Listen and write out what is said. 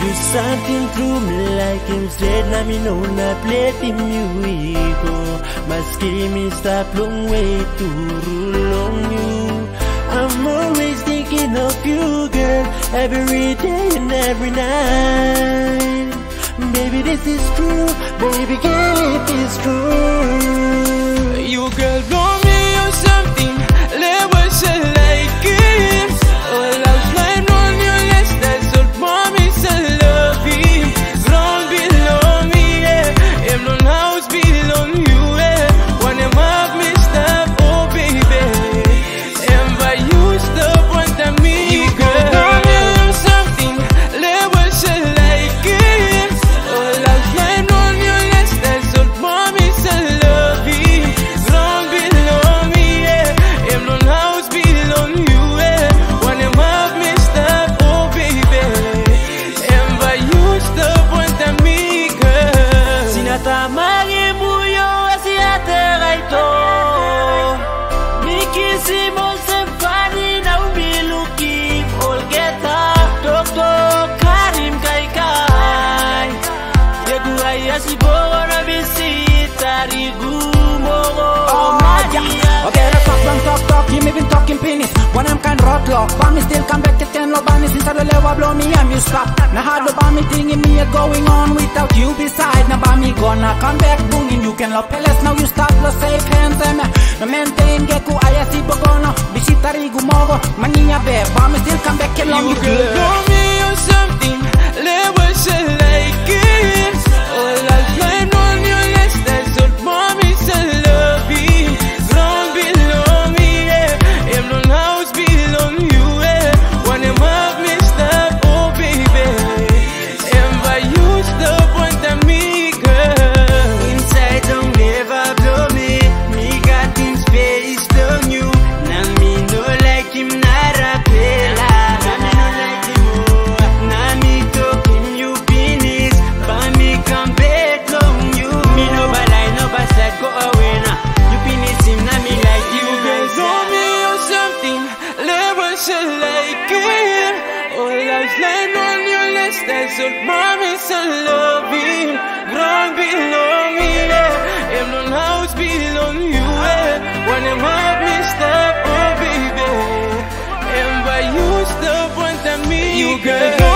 do something through me like him said. Now me know not play for me ego. Maski me stop long way to rule on you. I'm always thinking of you, girl, every day and every night. Baby, this is true. Baby girl, it is true. You girl blow me or something. Let us like it. All I've learned on your list, that's what promise I love him. Ground below me, yeah. Him no house below you, yeah. When him have me stop, oh baby. And by you stop wanting me, you girl blow me or something. Let us like it. All I've learned on your list, that's what promise I love him. Ground below me, yeah. Him no house below you, yeah. When him have me stop, oh baby. And by you stop wanting me, girl. Sinatamagi buyo asiate raito. Mikisimo symphony na umiluki olgeta. Dr. Karim Kaikai. Yeguay asiboro na bisita rigumoro. Okay, let's talk, you may been talking penis. When I'm kind roadblock, but me still come back to 10 low bunny since I level blow me and you stop. Now how do me thinking me going on without you beside? Now by me gonna come back booming, you can love pellets, now you stop, lo safe hands and no maintain get ku ayasi bogono, bisita rigumogo, maniya be, but me still come back along you girl. Blow me or something, let us like it. All I've learned on your list, that's what promise I love him. Ground below me, yeah. Him no house below you, yeah. When him have me stop, oh baby. And by you stop wanting me, girl. Inside don't never blow me. Me got him space on you. Now me no like him not a pela. Now me no like him oh. Now me talk him you finish. But me come back on you. Me no bad I no bad side go away now. You finish him now me like you girl. Blow me or something, let us like it. All I've learned on your list, that's what promise I love him. Ground below me, yeah. Him no house below you, yeah. When him have me stop, oh baby. And by you stop wanting me, you girl.